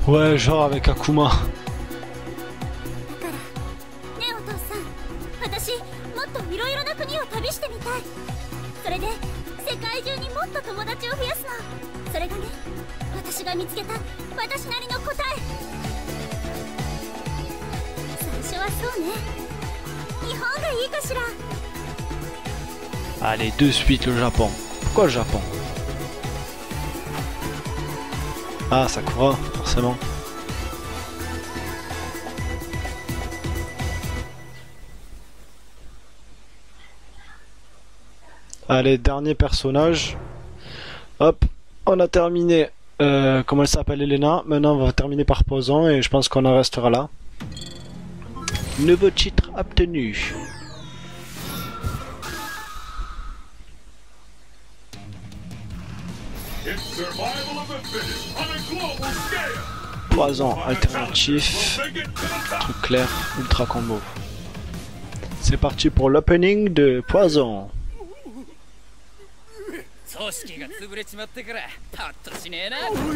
Ouais, genre avec Akuma. ねえお父さん、私もっといろいろな国を旅してみたい。それで世界中にもっと友達を増やすの。それがね、私が見つけた私なりの答え。最初はそうね、日本がいいかしら。 Allez, de suite le Japon. Pourquoi le Japon? Ah, Sakura, forcément. Allez, dernier personnage. Hop, on a terminé. Comment elle s'appelle, Elena? Maintenant, on va terminer par Poison et je pense qu'on en restera là. Nouveau titre obtenu. Poison alternatif, truc clair, ultra combo. C'est parti pour l'opening de Poison. 組織が潰れちまってからパッとしねえな。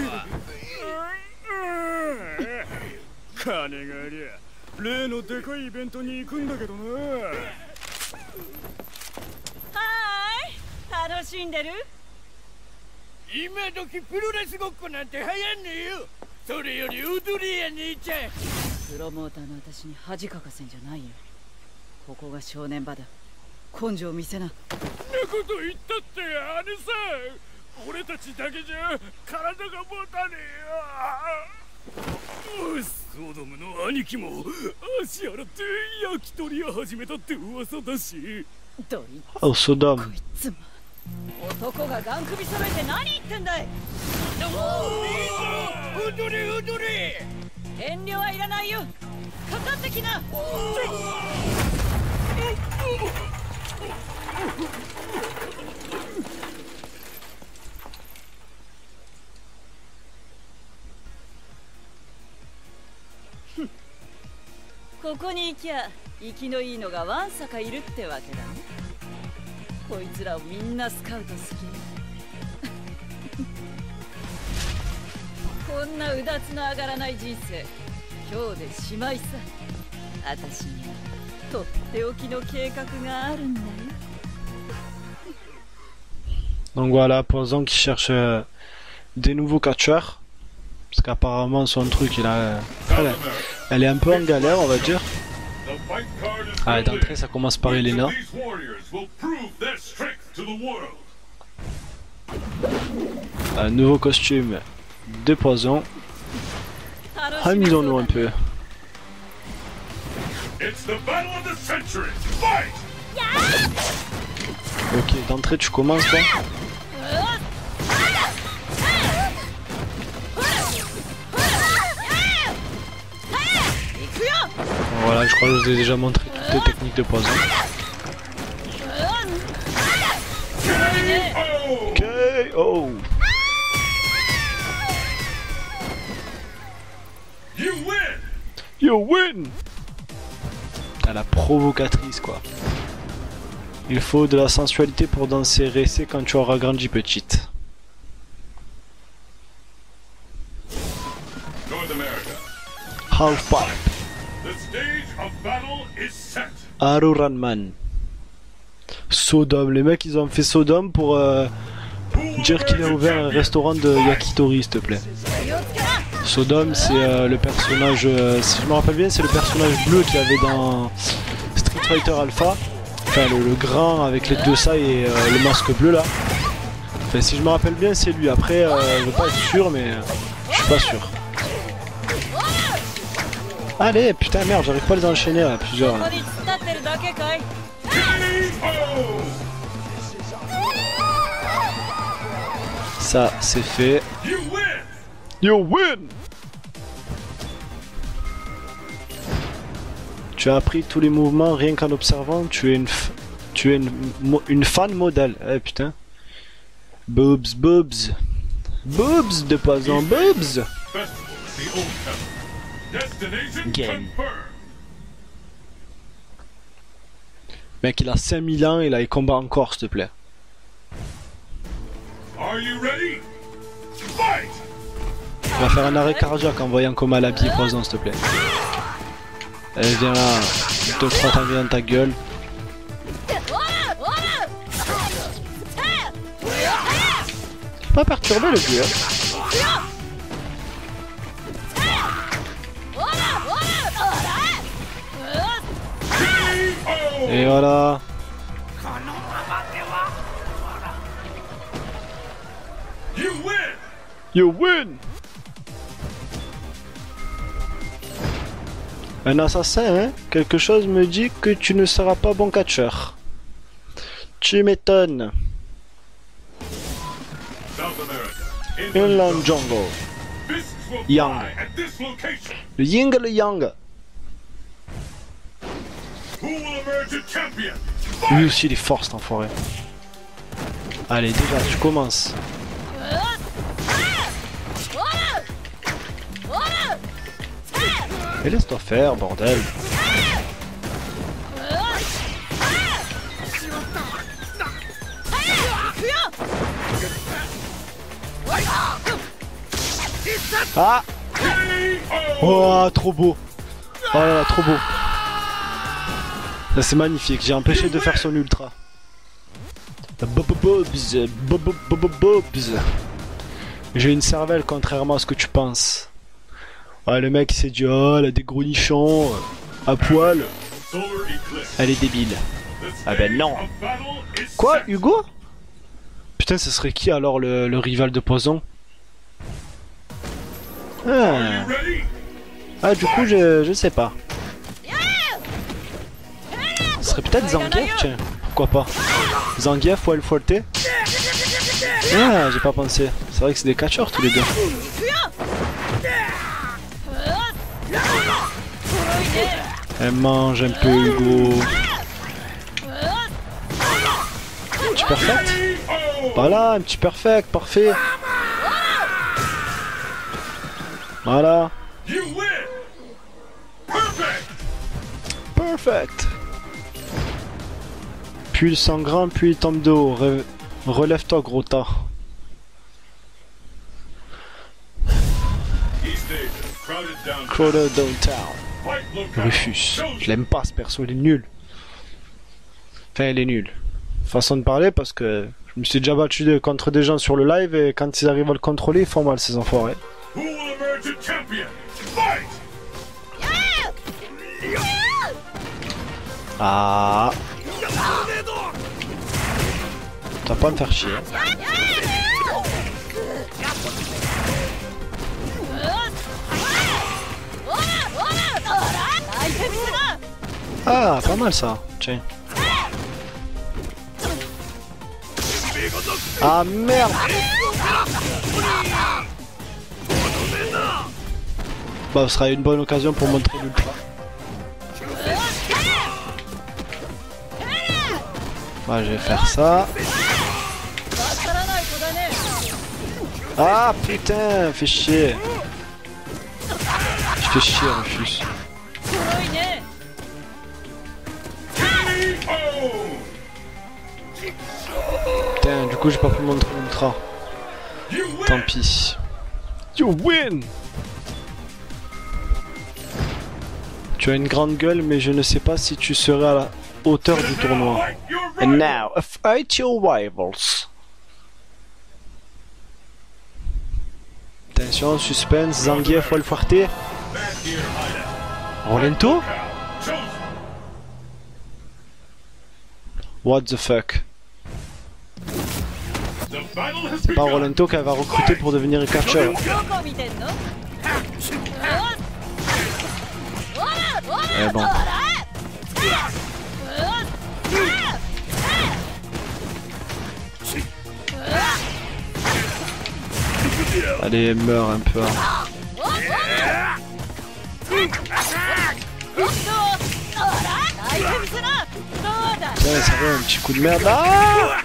金がありゃ例のでかいイベントに行くんだけどな。はーい、楽しんでる？今時プロレスごっこなんて流行んねえよ。それより踊りや兄ちゃん。プロモーターの私に恥かかせんじゃないよ。ここが正念場だ。根性見せな。なこと言ったってあれさ、俺たちだけじゃ体が持たねえよ。ソドムの兄貴も足洗って焼き鳥屋始めたって噂だし。どいつ Oh, Sodom. こいつも男がガン首揃えて何言ってんだい。踊れ踊れ。遠慮はいらないよ。かかってきな。ここに行きゃ生きのいいのがわんさかいるってわけだね。こいつらをみんなスカウト好き。こんなうだつの上がらない人生今日でしまいさ。私にはとっておきの計画があるんだよ。 Donc voilà, Poison qui cherche des nouveaux catcheurs. Parce qu'apparemment son truc, elle est un peu en galère, on va dire. Allez, d'entrée, ça commence par Elena. Un nouveau costume de Poison. Amusons-nous un peu. Ok, d'entrée, tu commences là. Voilà, je crois que je vous ai déjà montré toutes les techniques de Poison. KO. You win. T'as la provocatrice quoi. Il faut de la sensualité pour danser, rester quand tu auras grandi petite. Half pipe. Aruranman. Sodom. Les mecs ils ont fait Sodom pour dire qu'il a ouvert un restaurant de yakitori s'il te plaît. Sodom c'est le personnage, si je me rappelle bien c'est le personnage bleu qu'il y avait dans Street Fighter Alpha. Enfin le grand avec les deux sailles et le masque bleu là. Enfin si je me rappelle bien c'est lui. Après je veux pas être sûr mais je suis pas sûr. Allez putain merde j'arrive pas à les enchaîner là plusieurs là. Ça c'est fait. You win. Tu as appris tous les mouvements rien qu'en observant. Tu es une fan modèle. Eh putain. Boobs, boobs. Boobs de Poison, boobs. Game. Mec il a 5000 ans et là il combat encore s'il te plaît. Are you ready? Fight! On va faire un arrêt cardiaque en voyant comment elle habille Poison, s'il te plaît. Elle vient là, 2-3 t'en dans ta gueule. Pas perturbé le vieux. Et voilà. You win. Un assassin, hein? Quelque chose me dit que tu ne seras pas bon catcheur. Tu m'étonnes. Inland Jungle. Yang. Le Ying le Yang. Lui aussi il est fort cet enfoiré. Allez déjà tu commences. Et laisse-toi faire bordel. Ah. Oh trop beau. Oh là là trop beau. Ça c'est magnifique, j'ai empêché de faire son ultra. J'ai une cervelle contrairement à ce que tu penses. Ouais le mec il s'est dit oh elle a des gros nichons à poil. Elle est débile. Ah ben non. Quoi Hugo? Putain ce serait qui alors le rival de Poison? Ah du coup je sais pas. Ce serait peut-être Zangief, tiens, pourquoi pas. Zangief ou El Fuerte. Ah, j'ai pas pensé. C'est vrai que c'est des catcheurs tous les deux. Elle mange un peu Hugo. Un petit perfect. Voilà, un petit perfect, parfait. Voilà. Perfect. Puis il sent grand, puis il tombe de haut. Relève-toi, gros tas. Crowded Downtown. Rufus. Je l'aime pas ce perso, il est nul. Enfin, il est nul. Façon de parler parce que je me suis déjà battu contre des gens sur le live et quand ils arrivent à le contrôler, ils font mal ces enfoirés. Ah. Tu vas pas me faire chier. Ah, pas mal ça. Tiens. Ah merde. Bah, ce sera une bonne occasion pour montrer l'ultra. Bah, je vais faire ça. Ah putain, fais chier. Je fais chier, Rufus. Putain, du coup j'ai pas pu montrer l'ultra. Tant pis. You win. Tu as une grande gueule, mais je ne sais pas si tu serais à la hauteur du tournoi. And now, fight your rivals. Attention, suspense, Zangief ou El Fuerte. Rolento? What the fuck? C'est pas Rolento qu'elle va recruter pour devenir catcheur. Eh bon. Allez, meurs un peu. Tiens, ça va, un petit coup de merde. Ah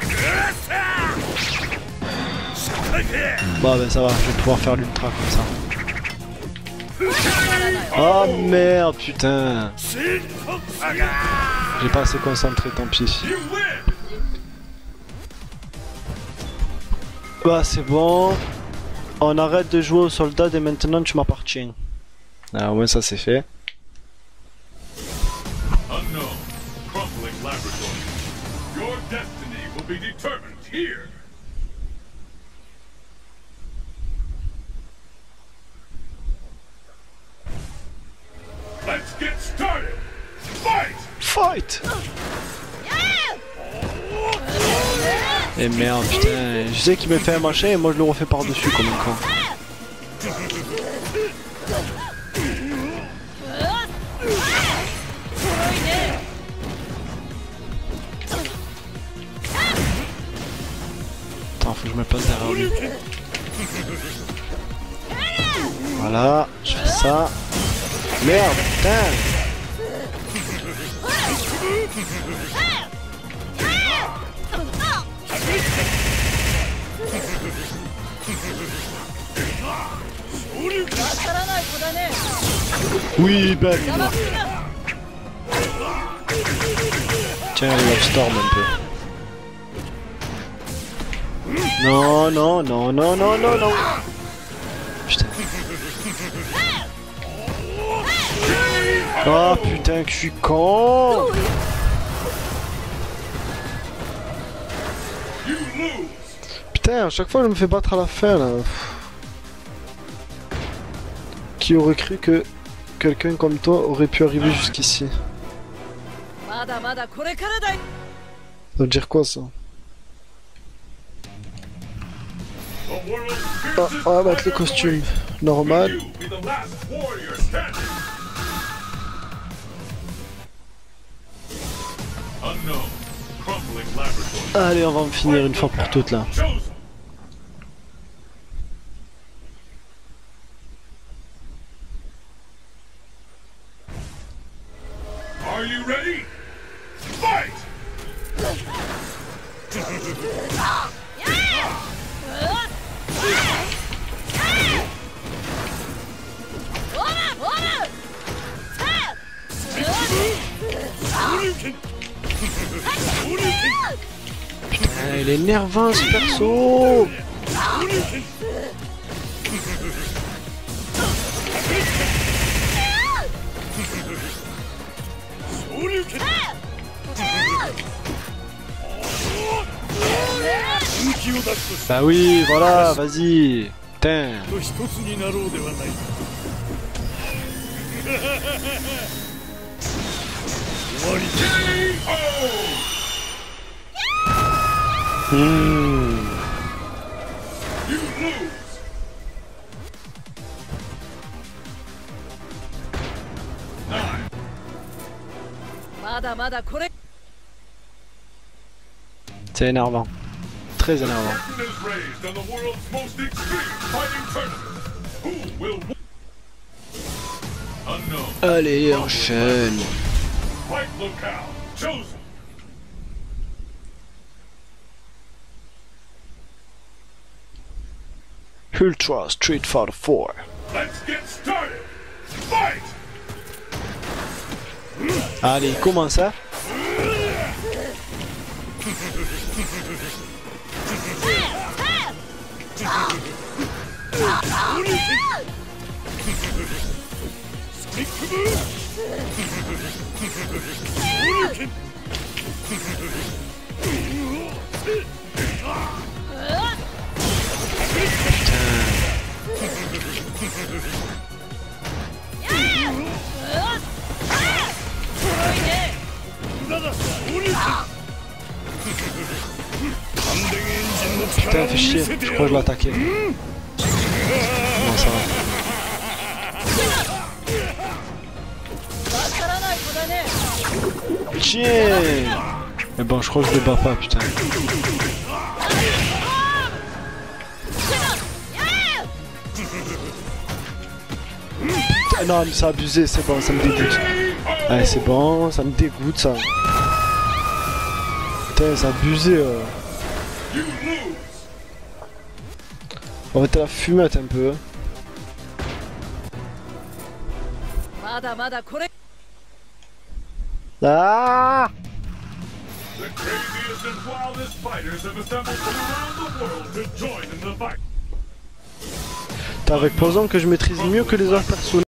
bon, ben ça va, je vais pouvoir faire l'ultra comme ça. Oh merde, putain. J'ai pas assez concentré, tant pis. Bah, c'est bon. On arrête de jouer aux soldats et maintenant tu m'appartiens. Ah ouais, ça c'est fait. Unknown, crumbling laboratory. Your destiny will be determined here. Let's get started. Fight! Fight! Et merde, putain, je sais qu'il me fait un machin et moi je le refais par-dessus comme un con. Attends, faut que je me place derrière lui. Voilà, je fais ça. Merde, putain! Oui, ben. Tiens, il va storm un peu. Non, non, non, non, non, non, non. Putain. Oh putain que je suis con. Putain, à chaque fois je me fais battre à la fin là. Qui aurait cru que quelqu'un comme toi aurait pu arriver jusqu'ici? Ça veut dire quoi ça? Ah, on va mettre le costume normal. Allez, on va en finir une fois pour toutes là. Are you ready? Fight! Putain, il est énervant ce perso. Bah oui, voilà, vas-y. Putain. C'est énervant. Très énervant. Allez, enchaîne. Ultra Street Fighter 4. Let's get started. Fight! Allez, comment ça? Putain, fais chier, je crois que je l'ai attaqué. Non, ça va. Tiens. Mais bon, je crois que je le bats pas, putain. Putain, non, mais c'est abusé, c'est bon, ça me dégoûte. Ouais, c'est bon, ça me dégoûte, ça. Putain, c'est abusé. On va mettre la fumette un peu. Ah! The craziest and wildest fighters have assembled from around the world to join in the fight. C'est avec Poison que je maîtrise mieux que les autres personnages.